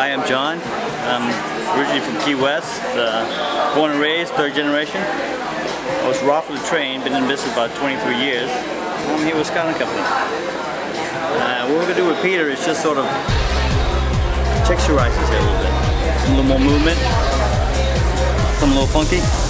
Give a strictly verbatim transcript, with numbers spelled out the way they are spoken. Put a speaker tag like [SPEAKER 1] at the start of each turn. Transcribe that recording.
[SPEAKER 1] Hi, I'm John. I'm originally from Key West, uh, born and raised, third generation. I was roughly trained, been in business about twenty-three years. I'm here with Scouting Company. Uh, what we're going to do with Peter is just sort of texturize his hair a little bit. A little more movement, some a little funky.